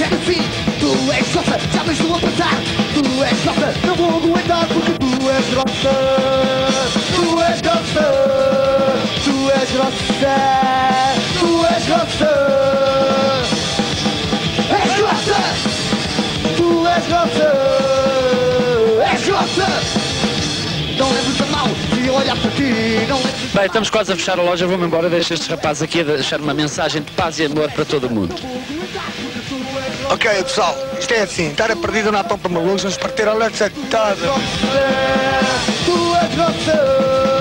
é assim, tu és grossa, já me estou a passar. Tu és grossa, não vou aguentar porque tu és grossa. Tu és grossa, tu és grossa, tu és grossa. És grossa, tu és grossa, és grossa. Não leves a mal se olhar para ti, não leves. Bem, estamos quase a fechar a loja, vou-me embora, deixo estes rapazes aqui a deixar uma mensagem de paz e amor para todo o mundo. Ok, pessoal, isto é assim, estar a perdido na topa malucos, vamos partir a letra toda. Tu és grossa.